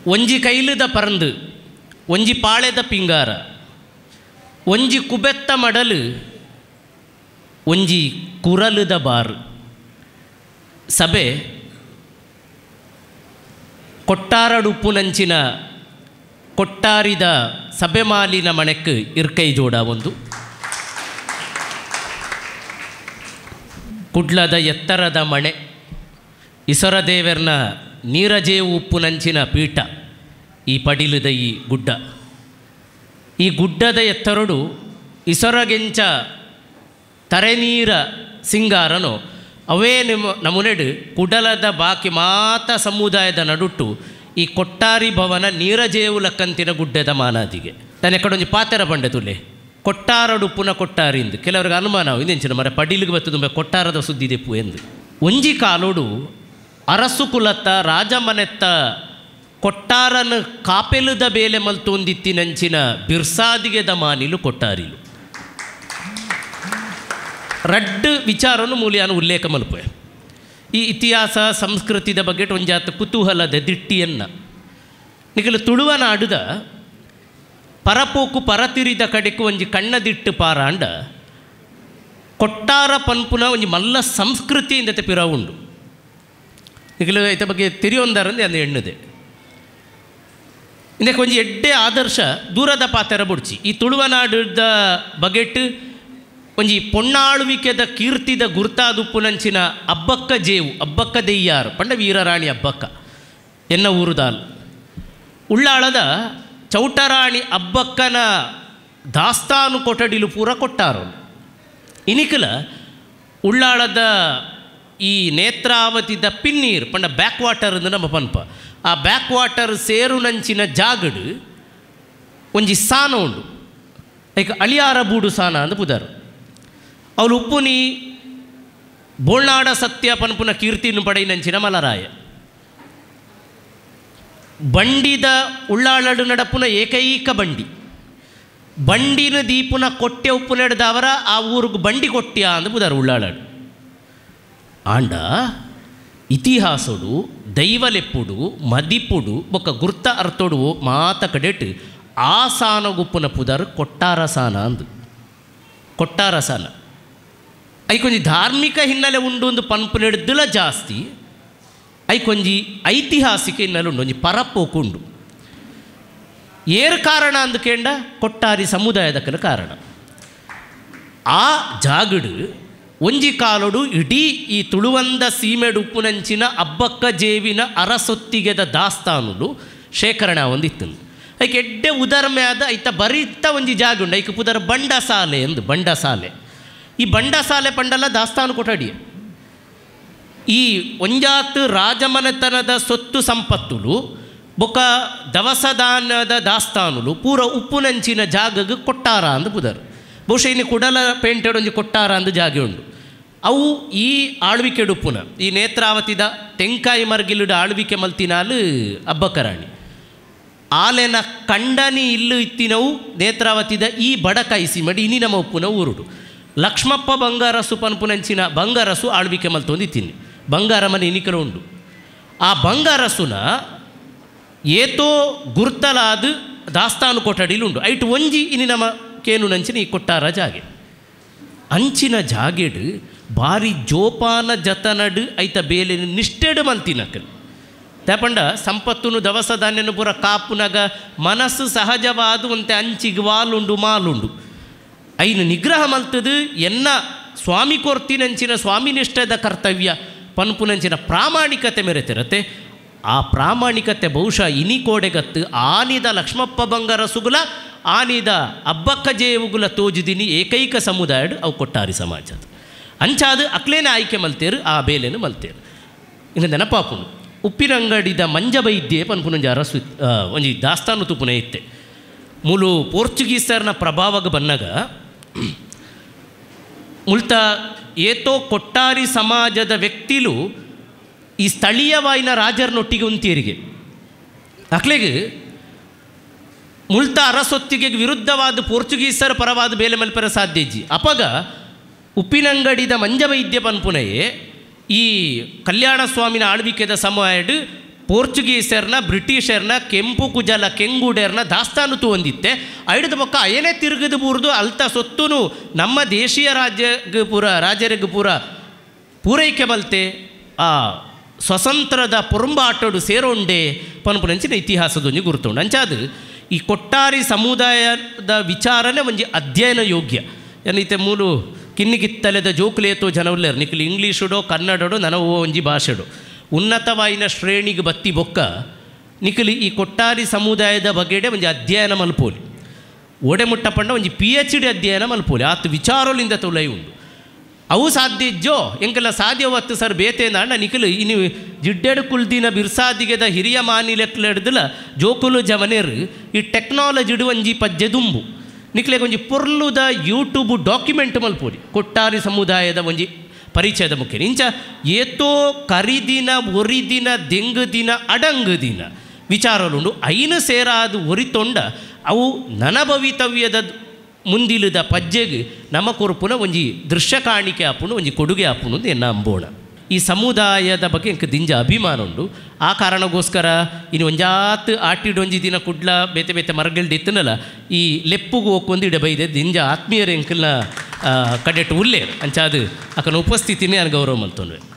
ಒಂಜಿ ಕೈಲದ ಪರಂದು ಒಂಜಿ ಪಾಳೆದ ಪಿಂಗಾರ ಒಂಜಿ ಕುಬೆತ್ತ ಮಡಲು ಒಂಜಿ ಕುರಲದ ಬಾರು ಸಭೆ ಕೊಟ್ಟಾರಡುಪ್ಪುನಂಚಿನ ಕೊಟ್ಟಾರಿದ ಸಭೆ ಮಾಲಿನ ಮಣಕ್ಕೆ ಇರ್ಕೈ ಜೋಡ ಒಂದು ಕುಡ್ಲದ ಎತ್ತರದ ಮಣೆ ಇಸರದೇವರ್ನ ನೀರಜೇವು ಉಪ್ಪುನಂಚಿನ ಪೀಠ ಈ ಪಡಿಲದ ಈ ಗುಡ್ಡ ಈ ಗುಡ್ಡದ ಎತ್ತರಡು ಇಸರಗೆಂಚ ತರೆನೀರ ಸಿಂಗಾರನು ಅವೇ ನಮುನೆಡು ಕುಡಲದ ಬಾಕಿ ಮಾತ ಸಮುದಾಯದ ನಡುಟ್ಟು ಈ ಕೊಟ್ಟಾರಿ ಭವನ ನೀರಜೇವು ಲಕ್ಕಂತಿನ ಗುಡ್ಡದ ಮಾನಾದಿಗೆ ನಾನು ಎಕಡೊಂದು ಪಾತೆರ ಬಂಡೆ ತುಲೆ ಕೊಟ್ಟಾರಡುಪ್ಪುನ ಕೊಟ್ಟಾರಿಂದು ಕೆಲವ್ರಿಗೆ ಅನುಮಾನ ಇಂದೆಂಚಿನ ಮರ ಪಡಿಲಿಗೆ ಬತ್ತದು ಕೊಟ್ಟಾರದ ಸುದ್ದಿದೆಪ್ಪು ಎಂದು ಒಂಜಿ ಕಾಲೋಡು ಅರಸು ಕುಲತ್ತ ರಾಜಮನೆತ್ತ ಕೊಟ್ಟಾರನ ಕಾಪೆಲುದ ಬೇಲೆ ಮಲ್ತೊಂದಿತ್ತಿನಂಚಿನ ಬಿರ್ಸಾದಿಗೆದ ಮಾನಿಲು ಕೊಟ್ಟಾರಿಲು ರಡ್ಡು ವಿಚಾರನು ಮೂಲಿಯಾನು ಉಲ್ಲೇಖ ಮಲ್ಪೆ ಈ ಇತಿಹಾಸ ಸಂಸ್ಕೃತಿದ ಬಗ್ಗೆ ಒಂಜಾತ ಕುತೂಹಲದ ದಿಟ್ಟಿಯನ್ನು ನಿಗಲು ತುಳುವ ನಾಡುದ ಪರಪೋಕು ಪರತಿರಿದ ಕಡೆಕು ಒಂಜಿ ಕಣ್ಣದಿಟ್ಟು ಪಾರಾಂಡ ಕೊಟ್ಟಾರ ಪನ್ಪುನ ಒಂಜಿ ಮಲ್ಲ ಸಂಸ್ಕೃತಿಯಿಂದ ಪಿರ ಉಂಡು ನಿಗಲು ಇತ ಬಗ್ಗೆ ತಿರಿಯೊಂದರಂದು ಅಂದು ಎಣ್ಣದೆ ಇಂದಕ್ಕೆ ಒಂಜಿ ಎಡ್ಡೆ ಆದರ್ಶ ದೂರದ ಪಾತೆರ ಬುಡ್ಚಿ ಈ ತುಳುವನಾಡುದ ಬಗೆಟ್ ಒಂಜಿ ಪೊಣ್ಣಾಳುವಿಕೆದ ಕೀರ್ತಿದ ಗುರ್ತಾದುಪ್ಪುನಂಚಿನ ಅಬ್ಬಕ್ಕ ಜೇವು ಅಬ್ಬಕ್ಕ ದೆಯ್ಯಾರು ಪಂಡ ವೀರರಾಣಿ ಅಬ್ಬಕ್ಕ ಎನ್ನ ಊರುದಾಲ್ ಉಳ್ಳಾಳದ ಚೌಟರಾಣಿ ಅಬ್ಬಕ್ಕನ ದಾಸ್ತಾನು ಕೊಠಡಿಲು ಪೂರ ಕೊಟ್ಟಾರು ಇನಿಕಲ ಉಳ್ಳಾಳದ ಈ ನೇತ್ರಾವತಿದ ಪಿನ್ನೀರು ಪಂಡ ಬ್ಯಾಕ್ ವಾಟರ್ ಅಂದು ನಮ್ಮ ಪನ್ಪ ಆ ಬ್ಯಾಕ್ ವಾಟರ್ ಸೇರುನಂಚಿನ ಜಾಗಡು ಒಂಜಿ ಸಾನ ಉಂಡು ಲೈಕ್ ಅಳಿಯಾರ ಬೂಡು ಸಾನ ಅಂದು ಪುದಾರು ಅವಳು ಉಪ್ಪುನಿ ಬೋಳ್ನಾಡ ಸತ್ಯ ಪನ್ಪುನ ಕೀರ್ತಿನ ಪಡೆಯಿನಂಚಿನ ಮಲರಾಯ ಬಂಡಿದ ಉಳ್ಳಾಳಡು ನಡಪುನ ಏಕೈಕ ಬಂಡಿ ಬಂಡಿನ ದೀಪುನ ಕೊಟ್ಟೆ ಉಪ್ಪು ನಡೆದವರ ಆ ಊರಿಗೆ ಬಂಡಿ ಕೊಟ್ಟಿಯ ಅಂದು ಪುದಾರು ಉಳ್ಳಾಳಡು ಆಂಡ ಇತಿಹಾಸಡು ದೈವಲೆಪ್ಪುಡು ಮದಿಪುಡು ಬೊಕ್ಕ ಗುರ್ತ ಅರ್ಥೋಡು ಮಾತ ಕಡೆಟ್ ಆ ಸಾನ ಗುಪ್ಪುನ ಪುದಾರು ಕೊಟ್ಟಾರ ಸಾನ ಅಂದು ಕೊಟ್ಟಾರ ಸಾನ ಐಕೊಂಜಿ ಧಾರ್ಮಿಕ ಹಿನ್ನೆಲೆ ಉಂಡು ಒಂದು ಪನ್ಪು ನಡೆದಲ ಜಾಸ್ತಿ ಐಕೊಂಜಿ ಐತಿಹಾಸಿಕ ಹಿನ್ನೆಲೆ ಉಂಡು ಒಂಜಿ ಪರಪ್ಪೋಕು ಉಂಡು ಏರು ಕಾರಣ ಅಂದು ಕೇಂಡ ಕೊಟ್ಟಾರಿ ಸಮುದಾಯದಕ್ಕನ ಕಾರಣ ಆ ಜಾಗಡು ಒಂಜಿ ಕಾಲೊಡು ಇಡೀ ಈ ತುಳುವಂದ ಸೀಮೆಡು ಉಪ್ಪುನಂಚಿನ ಅಬ್ಬಕ್ಕ ಜೇವಿನ ಅರಸೊತ್ತಿಗೆದ ದಾಸ್ತಾನುಲು ಶೇಖರಣೆ ಒಂದಿತ್ತು ಐಕೆ ಎಡ್ಡೆ ಉದರ್ಮೆ ಆದ ಐತ ಬರೀತ ಒಂಜಿ ಜಾಗ ಉಂಡು ಐಕೆ ಪುದರ ಬಂಡಸಾಲೆ ಎಂದು ಬಂಡಸಾಲೆ ಈ ಬಂಡಸಾಲೆ ಪಂಡಲ ದಾಸ್ತಾನು ಕೊಠಡಿ ಈ ಒಂಜಾತು ರಾಜಮನೆತನದ ಸೊತ್ತು ಸಂಪತ್ತುಲು ಬೊಕ ದವಸದಾನದ ದಾಸ್ತಾನುಲು ಪೂರ ಉಪ್ಪುನಂಚಿನ ಜಾಗಗೆ ಕೊಟ್ಟಾರ ಅಂದು ಪುದರು ಬಹುಶಃ ಇನ್ನು ಕುಡಲ ಪೇಂಟೆಡ್ ಒಂಜಿ ಕೊಟ್ಟಾರ ಅಂದು ಜಾಗೆ ಉಂಡು ಅವು ಈ ಆಳ್ವಿಕೆ ಉಪ್ಪುನ ಈ ನೇತ್ರಾವತಿದ ತೆಂಕಾಯಿ ಮರ್ಗಿಲುಡ ಆಳ್ವಿಕೆ ಮಲ್ತಿನಾಲು ಅಬ್ಬಕ್ಕರಾಣಿ ಆಲೆನ ಕಂಡನಿ ಇಲ್ಲು ಇತ್ತಿನವು ನೇತ್ರಾವತಿದ ಈ ಬಡಕಾಯಿಸಿ ಮಡಿ ಇನಿ ನಮ್ಮ ಉಪ್ಪುನ ಊರುಡು ಲಕ್ಷ್ಮಪ್ಪ ಬಂಗಾರಸು ಪನ್ಪುನಂಚಿನ ಬಂಗಾರಸು ಆಳ್ವಿಕೆ ಮಲ್ತೊಂದಿತ್ತೀನಿ ಬಂಗಾರ ಮನೆ ಇನಿಕಲು ಉಂಡು ಆ ಬಂಗಾರಸುನ ಏತೋ ಗುರ್ತಲಾದ ದಾಸ್ತಾನು ಕೊಠಡಿಲು ಉಂಡು ಐಟು ಒಂಜಿ ಇನಿ ನಮ್ಮ ಕೇನು ನಂಚಿನ ಈ ಕೊಟ್ಟಾರ ಜಾಗೆ ಅಂಚಿನ ಜಾಗೆಡು ಭಾರಿ ಜೋಪಾನ ಜತನಡು ಐತ ಬೇಲೆ ನಿಷ್ಠೆಡು ಮಲ್ತಿನಕಲ್ ತಪಂಡ ಸಂಪತ್ತುನು ದವಸ ಧಾನ್ಯನು ಪೂರ ಕಾಪುನಗ ಮನಸ್ಸು ಸಹಜವಾದ ಒಂತೆ ಅಂಚಿಗೆ ವಾಲುಂಡು ಮಾಲುಂಡು ಐನು ನಿಗ್ರಹ ಮಲ್ತದು ಎನ್ನ ಸ್ವಾಮಿ ಕೊರ್ತಿನಂಚಿನ ಸ್ವಾಮಿ ನಿಷ್ಠದ ಕರ್ತವ್ಯ ಪನ್ಪುನಂಚಿನ ಪ್ರಾಮಾಣಿಕತೆ ಮೆರೆತಿರತ್ತೆ ಆ ಪ್ರಾಮಾಣಿಕತೆ ಬಹುಶಃ ಇನಿ ಕೋಡೆಗತ್ತು ಆನಿದ ಲಕ್ಷ್ಮಪ್ಪ ಬಂಗಾರ ಸುಗುಲ ಆನಿದ ಅಬ್ಬಕ್ಕ ಜೇವುಗುಲ ತೋಜಿದಿನಿ ಏಕೈಕ ಸಮುದಾಯಡು ಅವು ಕೊಟ್ಟಾರಿ ಸಮಾಜದ ಅಂಚಾದು ಅಕ್ಲೇನೆ ಆಯ್ಕೆ ಮಲ್ತೇರು ಆ ಬೇಲೆನು ಮಲ್ತೇರು ಇನ್ನು ನೆನಪಾಪುನು ಉಪ್ಪಿನಂಗಡಿದ ಮಂಜ ವೈದ್ಯೆ ಪನ್ಪುನಂಜ ಅರಸು ಒಂಜಿ ದಾಸ್ತಾನು ತುಪುನ ಇತ್ತೆ ಮೂಲು ಪೋರ್ಚುಗೀಸರ್ನ ಪ್ರಭಾವಗ ಬನ್ನಗ ಮುಲ್ತ ಏತೋ ಕೊಟ್ಟಾರಿ ಸಮಾಜದ ವ್ಯಕ್ತಿಲು ಈ ಸ್ಥಳೀಯವಾಯಿನ ರಾಜರನೊಟ್ಟಿಗೆ ಉಂತೀರಿಗೆ ಅಕ್ಲೆಗೆ ಮುಲ್ತ ಅರಸೊತ್ತಿಗೆ ವಿರುದ್ಧವಾದ ಪೋರ್ಚುಗೀಸರ ಪರವಾದ ಬೇಲೆ ಮಲ್ಪರ ಸಾಧ್ಯಜಿ ಅಪಗ ಉಪ್ಪಿನಂಗಡಿದ ಮಂಜ ವೈದ್ಯ ಪನ್ಪುನೆಯೇ ಈ ಕಲ್ಯಾಣ ಸ್ವಾಮಿನ ಆಳ್ವಿಕೆದ ಸಮಯಡು ಪೋರ್ಚುಗೀಸರ್ನ ಬ್ರಿಟಿಷರ್ನ ಕೆಂಪು ಕುಜಲ ಕೆಂಗುಡೇರ್ನ ದಾಸ್ತಾನು ಹೊಂದಿತ್ತೆ ಐಡದ ಪಕ್ಕ ಅಯನೇ ತಿರುಗದು ಬೂರ್ದು ಅಲ್ತ ಸೊತ್ತುನು ನಮ್ಮ ದೇಶೀಯ ರಾಜ್ಯರಿಗೆ ಪೂರೈಕೆ ಬಲ್ತೆ ಆ ಸ್ವತಂತ್ರದ ಪೊರಂಬಾಟೋಡು ಸೇರೋಂಡೆ ಪನ್ಪುನಂಚಿನ ಇತಿಹಾಸದೊಂಜಿ ಗುರುತುಂಡು ಅಂಚಾದ ಈ ಕೊಟ್ಟಾರಿ ಸಮುದಾಯದ ವಿಚಾರನೇ ಒಂಜಿ ಅಧ್ಯಯನ ಯೋಗ್ಯ ಏನೈತೆ ಮೂಲು ಕಿನ್ನಿಗಿತ್ತಲೆದ ಜೋಕುಲೇತೋ ಜನವಲ್ಲೇರು ನಿಖಿಲ್ ಇಂಗ್ಲೀಷುಡೋ ಕನ್ನಡಡೋ ನನವೋ ಒಂಜಿ ಭಾಷೆಡು ಉನ್ನತವಾಯಿನ ಶ್ರೇಣಿಗೆ ಬತ್ತಿ ಬೊಕ್ಕ ನಿಖಿಲ್ ಈ ಕೊಟ್ಟಾರಿ ಸಮುದಾಯದ ಬಗ್ಗೆಡೆ ಒಂಜಿ ಅಧ್ಯಯನ ಮಲ್ಪೋಲಿ ಓಡೆ ಮುಟ್ಟಪಂಡ ಒಂಜಿ PhD ಅಧ್ಯಯನ ಮಲ್ಪೋಲಿ ಆತ ವಿಚಾರೋಲಿಂದ ತೊಲೈ ಉಂಡು ಅವು ಸಾಧ್ಯ ಇಜ್ಜೋ ಎಂಕೆಲ್ಲ ಸಾಧ್ಯವತ್ತು ಸರ್ ಬೇತೇಂದ ನಿಖಿಲ್ ಇನ್ನು ಜಿಡ್ಡೆಡು ಕುಲ್ದಿನ ಬಿರ್ಸಾದಿಗೆದ ಹಿರಿಯ ಮಾನಿಲೆಕ್ಲೆಡ್ದಲ ಜೋಕುಲು ಜವನೇರು ಈ ಟೆಕ್ನಾಲಜಿಡು ಒಂಜಿ ಪಜ್ಜೆ ದುಂಬು ನಿಖಿಲೆಗೆ ಒಂಜಿ ಪೊರ್ಲುದ ಯೂಟ್ಯೂಬ್ ಡಾಕ್ಯುಮೆಂಟ್ ಮಲ್ಪೋಲಿ ಕೊಟ್ಟಾರಿ ಸಮುದಾಯದ ಒಂಜಿ ಪರಿಚಯದ ಮುಖ್ಯ ಇಂಚ ಏತೋ ಕರಿದಿನ ಒರಿದಿನ ದೆಂಗುದಿನ ಅಡಂಗುದಿನ ವಿಚಾರಲುಂಡು ಐನು ಸೇರಾದು ಒರಿತೊಂಡ ಅವು ನನಭವಿತವ್ಯದ ಮುಂದಿಲದ ಪಜ್ಜೆಗೆ ನಮ್ಮ ಕೊರಪುನ ಒಂಜಿ ದೃಶ್ಯ ಕಾಣಿಕೆ ಆಪುನು ಒಂಜಿ ಕೊಡುಗೆ ಆಪುನು ಅಂತ ಎನ್ನ ಅಂಬೋಣ ಈ ಸಮುದಾಯದ ಬಗ್ಗೆ ಎಂಕ್ ದಿಂಜ ಅಭಿಮಾನ ಉಂಡು ಆ ಕಾರಣಗೋಸ್ಕರ ಇನ್ನು ಒಂಜಾತ್ ಆಟಿಡೊಂಜಿ ದಿನ ಕುಡ್ಲ ಬೇತೆ ಬೇತೆ ಮರಗಳ್ದು ಇತ್ತನಲ್ಲ ಈ ಲೆಪ್ಪುಗು ಹೋಗ್ಕೊಂದು ಇಡ ಬೈದೆ ದಿಂಜ ಆತ್ಮೀಯರ ಎಂಕಲ್ನ ಕಡೆಟ್ ಉಲ್ಲೇರು ಅಂಚಾದು ಅಕ್ಕನ ಉಪಸ್ಥಿತಿನೇ ನಾನು ಗೌರವ ಮಲ್ತೊಂಡ್ವೆ